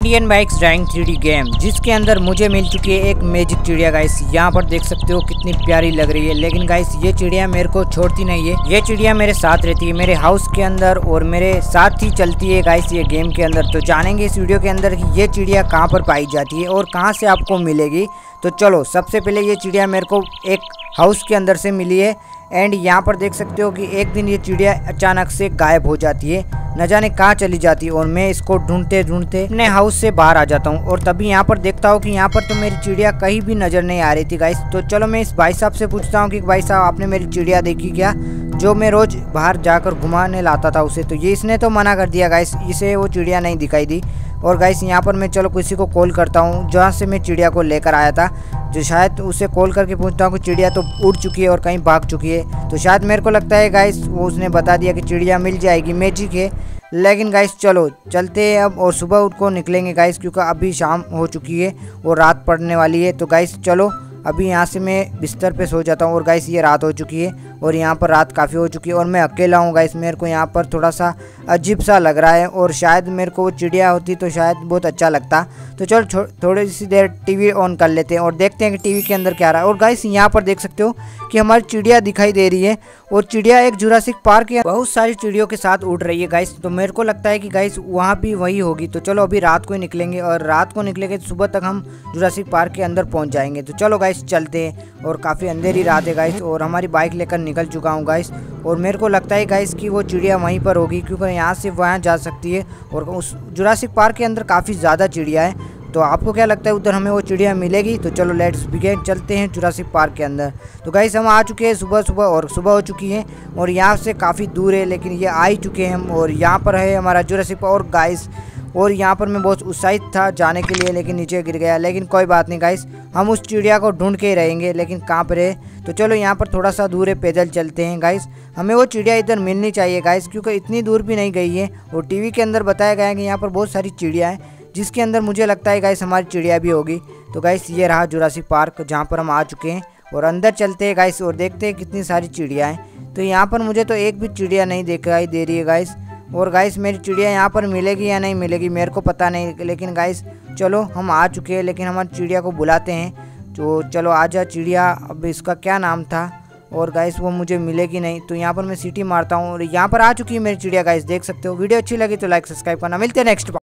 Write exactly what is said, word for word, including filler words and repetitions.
Indian bikes driving three D game, जिसके अंदर मुझे मिल चुकी है एक मैजिक चिड़िया गाइस। यहाँ पर देख सकते हो कितनी प्यारी लग रही है। लेकिन गाइस ये चिड़िया मेरे को छोड़ती नहीं है। ये चिड़िया मेरे साथ रहती है, मेरे हाउस के अंदर और मेरे साथ ही चलती है गाइस ये गेम के अंदर। तो जानेंगे इस वीडियो के अंदर कि ये चिड़िया कहाँ पर पाई जाती है और कहाँ से आपको मिलेगी। तो चलो, सबसे पहले ये चिड़िया मेरे को एक हाउस के अंदर से मिली है। एंड यहाँ पर देख सकते हो कि एक दिन ये चिड़िया अचानक से गायब हो जाती है, न जाने कहाँ चली जाती है। और मैं इसको ढूंढते ढूंढते अपने हाउस से बाहर आ जाता हूँ और तभी यहाँ पर देखता हूँ कि यहाँ पर तो मेरी चिड़िया कहीं भी नज़र नहीं आ रही थी गाइस। तो चलो मैं इस भाई साहब से पूछता हूँ कि भाई साहब, आपने मेरी चिड़िया देखी क्या, जो मैं रोज़ बाहर जाकर घुमाने लाता था उसे। तो ये इसने तो मना कर दिया गाइस, इसे वो चिड़िया नहीं दिखाई दी। और गाइस यहाँ पर मैं चलो किसी को कॉल करता हूँ जहाँ से मैं चिड़िया को लेकर आया था, जो शायद उसे कॉल करके पूछता हूँ कि चिड़िया तो उड़ चुकी है और कहीं भाग चुकी है। तो शायद मेरे को लगता है गाइस वो उसने बता दिया कि चिड़िया मिल जाएगी, मैजिक है। लेकिन गाइस चलो चलते हैं अब और सुबह उठ को निकलेंगे गाइस, क्योंकि अभी शाम हो चुकी है और रात पड़ने वाली है। तो गाइस चलो अभी यहाँ से मैं बिस्तर पे सो जाता हूँ। और गाइस ये रात हो चुकी है और यहाँ पर रात काफ़ी हो चुकी है और मैं अकेला हूँ गाइस। मेरे को यहाँ पर थोड़ा सा अजीब सा लग रहा है और शायद मेरे को वो चिड़िया होती तो शायद बहुत अच्छा लगता। तो चलो थोड़ी सी देर टीवी ऑन कर लेते हैं और देखते हैं कि टीवी के अंदर क्या रहा है। और गाइस यहाँ पर देख सकते हो कि हमारी चिड़िया दिखाई दे रही है और चिड़िया एक जुरासिक पार्क के बहुत सारी चिड़ियों के साथ उड़ रही है गाइस। तो मेरे को लगता है कि गाइस वहाँ भी वही होगी। तो चलो अभी रात को ही निकलेंगे और रात को निकलेंगे तो सुबह तक हम जुरासिक पार्क के अंदर पहुँच जाएंगे। तो चलो गाइस चलते हैं। और काफ़ी अंधेरी रात है गाइस और हमारी बाइक लेकर निकल चुका हूँ गाइस। और मेरे को लगता है गाइस कि वो चिड़िया वहीं पर होगी, क्योंकि यहाँ से वहाँ जा सकती है और उस जुरासिक पार्क के अंदर काफ़ी ज़्यादा चिड़िया है। तो आपको क्या लगता है उधर हमें वो चिड़िया मिलेगी? तो चलो लेट्स बिगिन, चलते हैं जुरासिक पार्क के अंदर। तो गाइस हम आ चुके हैं सुबह सुबह और सुबह हो चुकी है और यहाँ से काफ़ी दूर है, लेकिन ये आ ही चुके हैं हम। और यहाँ पर है हमारा जुरासिक पार्क और गाइस, और यहाँ पर मैं बहुत उत्साहित था जाने के लिए, लेकिन नीचे गिर गया। लेकिन कोई बात नहीं गाइस, हम उस चिड़िया को ढूंढ के ही रहेंगे, लेकिन कहाँ पर है। तो चलो यहाँ पर थोड़ा सा दूर है, पैदल चलते हैं गाइस। हमें वो चिड़िया इधर मिलनी चाहिए गाइस, क्योंकि इतनी दूर भी नहीं गई है। और टीवी के अंदर बताया गया है कि यहाँ पर बहुत सारी चिड़िया हैं, जिसके अंदर मुझे लगता है गाइस हमारी चिड़िया भी होगी। तो गाइस ये रहा जुरासिक पार्क, जहाँ पर हम आ चुके हैं और अंदर चलते हैं गाइस और देखते हैं कितनी सारी चिड़िया हैं। तो यहाँ पर मुझे तो एक भी चिड़िया नहीं दिखाई दे रही है गाइस। और गाइस मेरी चिड़िया यहाँ पर मिलेगी या नहीं मिलेगी मेरे को पता नहीं, लेकिन गाइस चलो हम आ चुके हैं। लेकिन हमारी चिड़िया को बुलाते हैं। तो चलो आजा चिड़िया, अब इसका क्या नाम था। और गाइस वो मुझे मिलेगी नहीं, तो यहाँ पर मैं सीटी मारता हूँ और यहाँ पर आ चुकी है मेरी चिड़िया गाइस, देख सकते हो। वीडियो अच्छी लगी तो लाइक सब्सक्राइब करना। मिलते हैं नेक्स्ट।